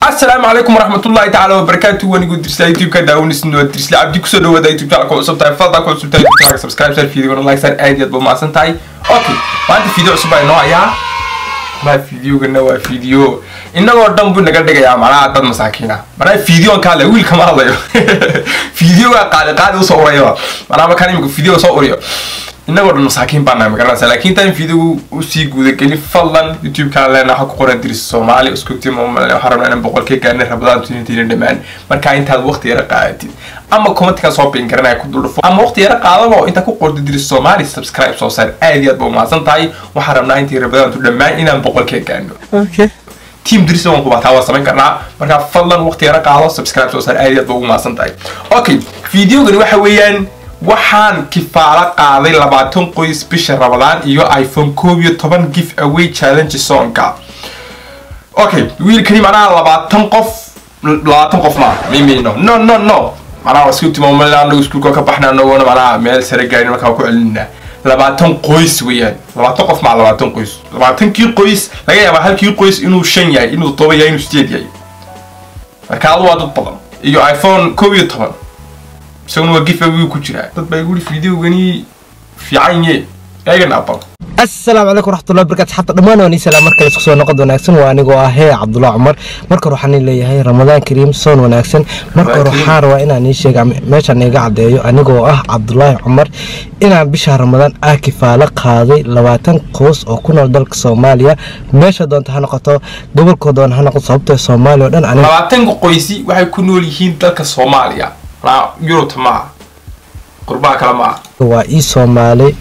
السلام عليكم ورحمة الله تعالى وبركاته. وانا قلت رسالة يوتيوب كده ونسنو رسالة عبدي كسر ودا يوتيوب تعالى كل سبتاي فضل كل سبتاي يوتيوب تعالى سبسكرايب شير فيديو ولا لايك سان اديت بما سنتاي. اوكي وانت فيديو عصبة نوع يا ما فيديو قلنا فيديو إنه قدام بنا قد جاي معنا عدد مساكينة معنا فيديو كله ويل كمان الله فيديو قاعد وصوريه معنا ما كان يمكن فيديو صوريه إنه قدام مساكين بنا مكاننا لكن تاني فيديو وسيجود كني فلان يوتيوب كله نحن قرن درس الصومالي أسكتي مم حرمنا بقول كي كان رمضان تنتين دمان مركا أنت الوقت يرقعتي أما كومنت كصوبين كرنا يكون دول أما وقت يرقع الله أنت قرن درس الصومالي سبسكرايب صوصر أيديات بوماسن تاي وحرمنا أنت رمضان تدمان إنا بقول كي كانه اوكي تيم درس وان كوبا تاوا سمين كرنا مركا فلان وقت يرقع الله سبسكرايب صوصر أيديات بوماسن تاي أوكي فيديو جنوا حويان waxaan kifaala qaaday 20 qoys bisha Ramadaan iyo iPhone 12 give away challenge sonka. Okay, wiilkani macnaha 20 qof ma miimino no macnaha waskuti maamulana iskuulka ka baxnaa wana macnaha meel sare gaarina markaa ku celinaa 20 qoys weeyaan 20 qof ma 20 qoys 20 kii qoys laga yaabaa halkii qoys inuu 5 yahay inuu 7 yahay inuu 8 yahay marka waa dad badan iyo iPhone 12 سونو وقف أبوي كشرة تبى يقول فيديو غني في عيني أي نابل. السلام عليكم ورحمة الله وبركاته حتى دمان واني سلام مركز سكسون نقد وناكسن واني قاهي عبد الله عمر مركز روحاني اللي هي رمضان كريم سون وناكسن مركز روحار وإنا نيشي ماشي أنا قاعد أنا قاه عبد الله عمر إنا بشهر رمضان كفالة قاضي 20 قوس أو كنا دلك صوماليا ماشي دون تهنقطه قبل كودون هنقط صوبته صوماليا ودن أنا 20 قويسي وحيكونوا ليهين دلك صوماليا لا يورو تما قربا كلام هو إي صومالي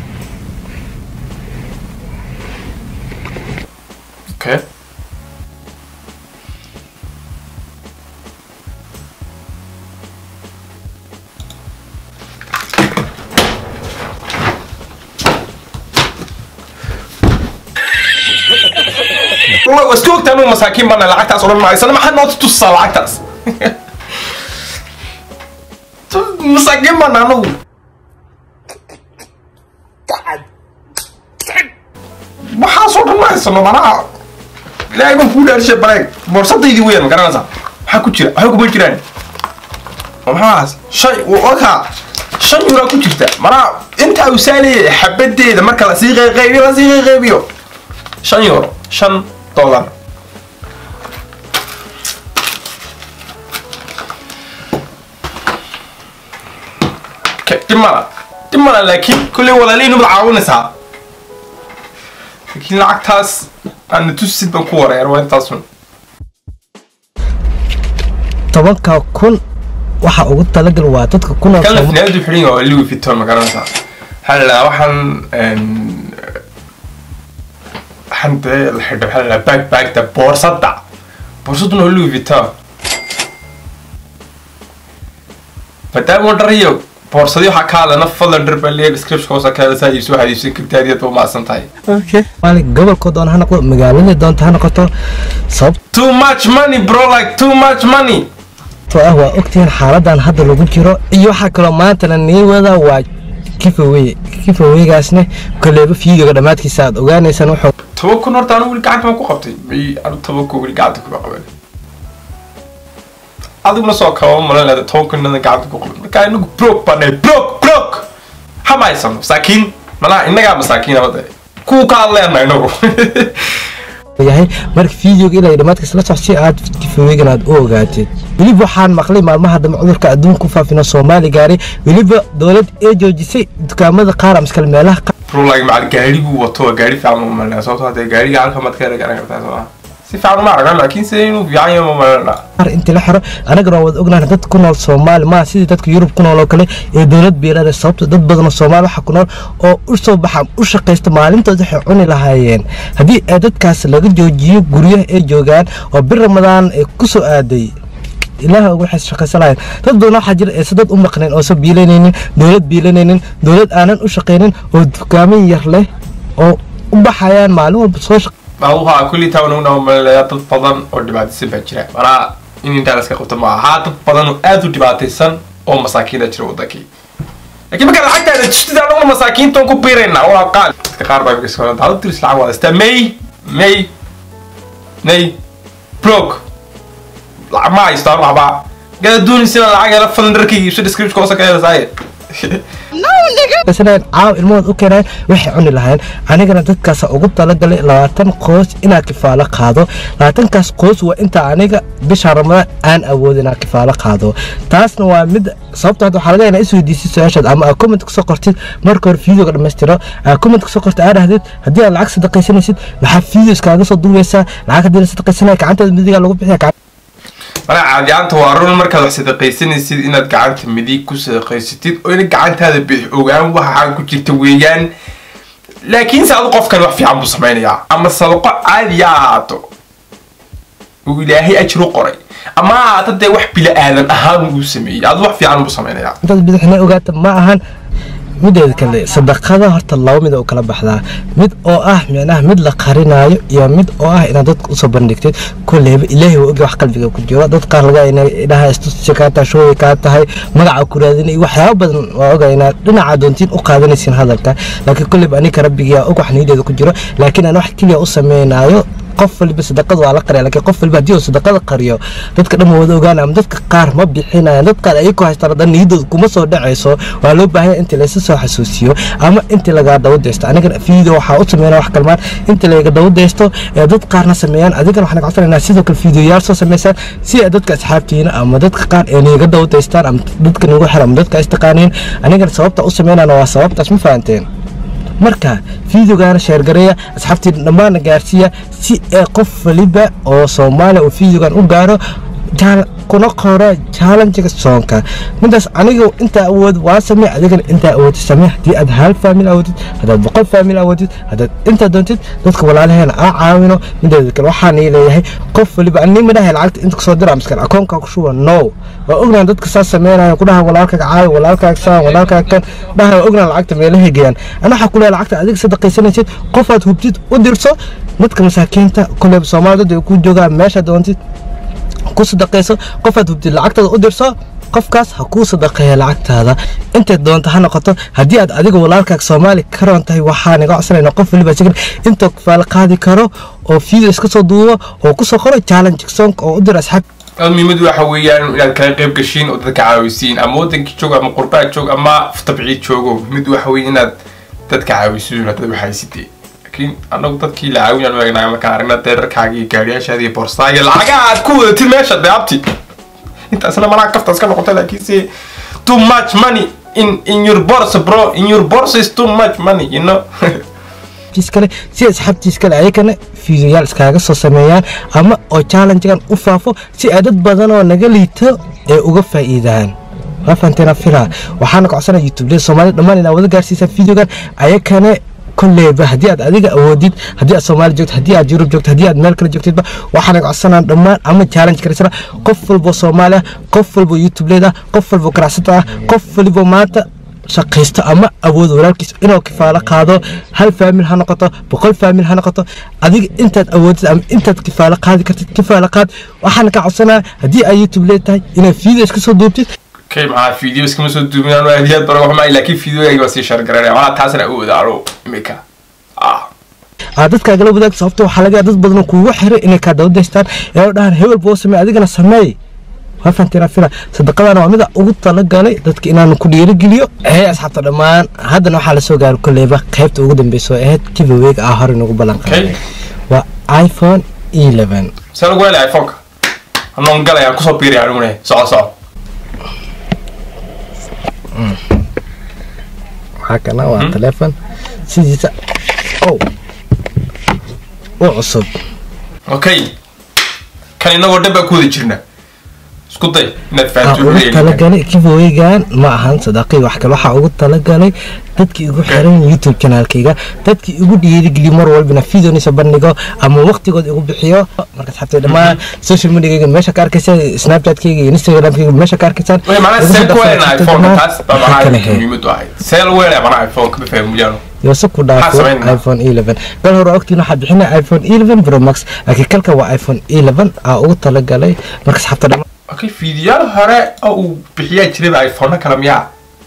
اوكي والله واسكوك تانو مساكين بنا لعكتاس ولا ما يسلم حد نوت تصال لعكتاس مساكين بنا نو waxaa dhamaysano mana ilaahay baan ku dhaarshay bareeg boorsadaydi weeyaan ma garanaysaa waxa ku jira waxa ku jiraan maxaas shay waka shan euro ku jirta mana inta uu saalay xabadeeda marka la sii qaybiyo 5 euro $5 timara laakiin kulli walaalina macaawinaysaa لكن العكتاس أنا تجسد بنكورة يا روان تصون طبعا كون waxa ugu talagal waa dadka ku nool kala finaadu xiriin oo Louis Vuitton ma garanaysaa hal waxaan xanta la xidho hal backpack ta boorsada Louis Vuitton fataamo dhariyo بورصدي حكى لنا فضل درب اللي description كوسا كذا سايب سو هذه سكرتارية وما سنتاي. Okay. مالك قبل كودون هنا قط مقالني دون تهنا قطة صب. Too much money bro like too much money. فهو أكتين حالة عن هذا اللي بنكره أيوة حكى ما تلني وذا وا كيف هو جاسنه كل اللي فيه قدامات كيساد وجاني سنوح. توكل نرتانو اللي قاعد ما كوقتي بي أنا توكل اللي قاعد كوقبل. هذا من الصوت كلام ولا لا توكل إننا قاعد كوقبل. كأنه بروك بني بروك. حماي سام ساكين ملا إننا قاعد مساكين هذا. كوكا الله ما ينو. yahay marka fiidiyoga ilaa dhamaadka isla socodsi aad kifweegan aad oo gaatid waliba waxaan maqlay maalmaha dam cudurka adduunka ku faafina Soomaali gaari waliba dawlad ee joojisay dukaamada qaar amskal meelaha pro like macal gaarigu wato gaari fiican ma malna sababtoo ah gaariga halka mad ka garan kartaa soo si fiican ma arag laakiin sidoo fiican ma malna inta la xiro anaga raawad ognahay dad ku nool Soomaali ma sidii dadka Yurub ku nool oo kale ee dawlad beelada sababtoo dad badan oo Soomaali waxa ku nool oo u soo baxaan u shaqeysta maalintooda waxay cuni lahaayeen hadii dadkaas laga joojiyo guryaha ay joogaan oo bir Ramadaan ay ku soo aaday ilaaha ugu xishaqaysanay dad badan waxa jira ee dad u maqneen oo soo biilanaynin dawlad aanan u shaqeynin oo dukaamin yar leh oo u baxayaan maalin walba soo والله كل تاونونا وملايات الفضان ودبعت السبعة أنا إني دارس كقطة مع هات الفضان وأذو دبعت السن أو مساكين أشرو ذكي لكن ما كان حتى تشتري على مساكين تونكو بيرنا ولا قال كقاربة بيسكون هذا تريس العوض است مي بروك ما يستار وحبا قال دوني سنة العقل فندركي يشد سكريبت كوسا كذا زايد بسنا عاو المود وكنا وحي عوني لهين أنا dadkaas ugu talagalay 20 qoys inaa kifaalo qaado 20 kaas qoys waa inta aniga bisha Ramadaan aan awoodin inaa kifaalo qaado taasna waa mid sababtoo ah waxa laga yaabaa isoo diisi su'aashaad ama comment ku soo qortid marka hore video-ga dhameystiro comment ku soo qortid aad hadid hadii aad lacag sadaqaysanaysid waxa videos kaaga soo duubeysaa lacag hadii la sadaqaysanay gacantaada midiga lagu bixiyaa أنا عادي أنت وارون مركز حسيت قيسين يصير إن قعدت مديك كوس قيستيد وإن قعدت هذا بوجان وحاجة كتير تويجان لكن صدق كان في عم بصمانية أما الصدق عادياته وإلهي أجر قري أما تدي وح بلا آذان أهم وسمي هذا وح في عم بصمانية أنت بدحنا وقعدت معهن mideeda kale sadaqada horta laba mid oo kala baxdaa mid oo ah micnaha mid la qarinayo iyo mid oo ah inaad dadka u soo bandhigtid kulleeba ilaahay uu og wax qalbiga ku jiro dad qaar laga inay dhaha istusha ka taasho ka tahay magaca ku raadinay waxyaabo badan waa ogaynaa dhinaca doontiin u qaadanaysin hadalka laakiin kulleeba aniga rabbiga og wax niideeda ku jiro laakiin aan wax kaliya u sameeynayo qof walba sadaqad waa la qariyaa laakiin qof walba hadii uu sadaqada qariyo dadka dhammaantood ogaan ama dadka qaar ma bixinayaan dad qaar ay ku haystaan dad niidooda kuma soo dhacayso waa loo baahan yahay inta la soo xasuusiyo ama inta laga dawdaysto aniga video waxa u sameeyay wax kalmaan inta laga dawdaysto dad qaarna sameeyaan adiga waxaan ka codsanaynaa sidoo kale videoyaal soo sameeysan si ay dadka asxaabtiina ama dadka qaar ay naga dawdaystaan ama dadka nagu xiran dadka istaqaaneen aniga sababta u sameeyana waa sababtaas ma fahanteen marka videogan share gareeya asxaabtii dhammaan gaarsiya si qof waliba oo Soomaali oo videogan u gaaro kuna qora challenge soonka midaas aniga inta awood waa sameey adiga inta awood sameey hadii aad hal family awoodid hadaad 100 family awoodid hadaad inta doontid dadka walaalaheen caawino mideeda kale waxaan leeyahay qof waliba anni madahay lacagta inta soo diraa miskar akoonka ku shuba no waa ognaan dadka saas sameeyaan ku dhaha walaalkaaga caawi walaalkaaga saan walaalkaaga kan dhaha ognaan lacagta meelaha geeyaan ana waxa ku leeyahay lacagta adiga sadaqaysanaysid qof aad hubtid u dirso dadka masaakiinta kulleeb Soomaalida ku jooga meesha doontid ku sadaqayso qof aad hubtid lacagtada u dirso qofkaas ha ku sadaqeeyo lacagtaada inta doonto ha noqoto hadii aad adiga walaalkaaga Soomaali ka roontahay waxaan iga codsanaynaa qof waliba jigin inta faal qaadi karo oo video iska soo duubo oo ku soo qoro challenge song oo u dir asxaab المهم waxa weeyaan inaad kala qayb gashiin oo dadka caawisiin ama wadanka joog ama qurbaad joog ama tabciid joogo mid waxa weeyaan inaad dadka caawisiin dad waxay sidii laakiin anagu dadkii la caawinayaan waagnaay markaan aragnaa deerarkaagii gaariyaashaadii borsaaga lacagaha aad ku wadatid meesha deabti inta asna malaha kaftaas ka noqotay laakiin si too much money in your bourse bro in your bourse is too much money you know iskale si asxaabtii iskale ayagana videoyaal iskaga soo sameeyaan ama oo challenge-gan u faafo si ay dad badan oo naga liito ay uga faa'iidaan rafanteena fila waxaan ka codsanaa YouTube Soomaali dhamaan inaa wada gaarsiisa videogan ayagana kulleeba hadii aad adiga awoodid hadii aad Soomaali joogto hadii aad Yurub joogto hadii aad meel kale joogtidba waxaan ka codsanaa dhamaan ama challenge karisana qof walba Soomaali qof walba YouTube leeda qof walba ganacsata qof walba maanta shaqaysto ama awood walaalkiis inuu kifaalo qaado hal family ha noqoto 100 family ha noqoto adiga intaad awoodid ama intaad kifaalo qaadi kartid kifaalo qaad waxaan ka codsanaa hadii ay YouTube leedahay inay video iska soo duubtid كي مع فيديوز كم سو دومينان وهديات بروح معي لكن فيديو يجي بس يشارك قراري وأنا تحسن أقول دارو ميكا dadka kala wadaag sababtoo waxa laga dad badan ku xiray inay ka dawdaystaan ee dhahan hebel boo sameey adigana sameey wafantina fira sadaqadana waa mid ugu talagalay dadka inaan ku dhiirigeliyo asxaabta dhamaan haddana waxa la soo gaaray kulleeba qaybta ugu dambeysay ee giveaway ah hore nagu balan qaaday waa iPhone 11 soo go'ay iPhone anoo galay ku soo biiray anuguna soo هكذا waa telephone sidiisa cusub okay kan inagoo dhab ku wada jirna isku day inaad fahanto talagalay giveaway-gan ma ahan sadaqay wax kale waxa ugu talagalay dadkii ugu xiran YouTube channel-kayga dadkii ugu dhiirigeliyo mar walba video-niisa bandhigo ama waqtigood ugu bixiyo marka asxaabtay dhamaan social media-ga meesha ka arkaysan Snapchat-kayga iyo Instagram-kayga meesha ka arkaysan way macna seel ku weyn iPhone taas baa muhiimadu ahayd seel weyn ama iPhone ka fahmiyaan يوسف كودافو ايفون 11 قال هو وقتنا حد بحنا ايفون 11 برو ماكس لكن كلكا وا ايفون 11 او تلقالي مركز حتى اوكي فيديو هره او بخيا جري ايفون كلاميا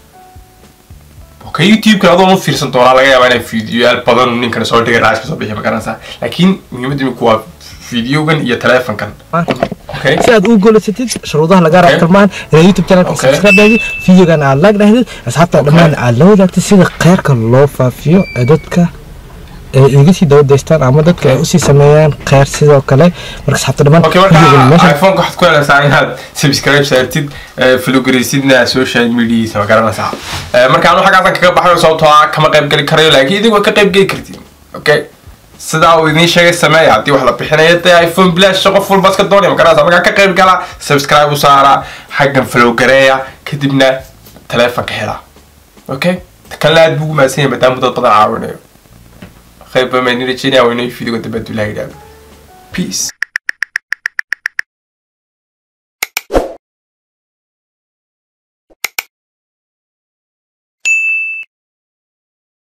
اوكي يوتيوب كلا دون فيرسن دولا laga yaabaa inay fiidiyoyaal badan ninkan soo dhigay raashka soo bixi ma garanaysa laakiin muhiimadii ku waa fiidiyogan iyo telefonkan si aad u guulaysatid shuruudaha laga rabo kalmaan inaad YouTube channel-ka subscribe dhahid videogan aad like dhahid asxaabta dhammaan aad la wadaagtid sida khayrka loo faafiyo ee dadka iga sii dawadeystaan ama dadka ay u sii sameeyaan khayr sidoo kale marka asxaabta dhammaan iPhone waxaad ku helaysaa inaad subscribe saartid follow garaysidna social media ma garanaysaa marka anu xagaasan kaga baxayo sababtoo ah kama qayb gali karayo laakiin idinku ka qayb gali kartiin okay sidaa uu idin sheegay sameeya haddii wax la bixinayo dee iPhone bilaash qof walba iska doonaya ma garanaysaa markaa ka qayb gala subscribe u saara xaggan follow gareeya kadibna taleefanka hela okay kan la aad buu maasanya maadaama dad badan caawinayo خير بما اني رجعني او اني في دقيقه تبدل هاي peace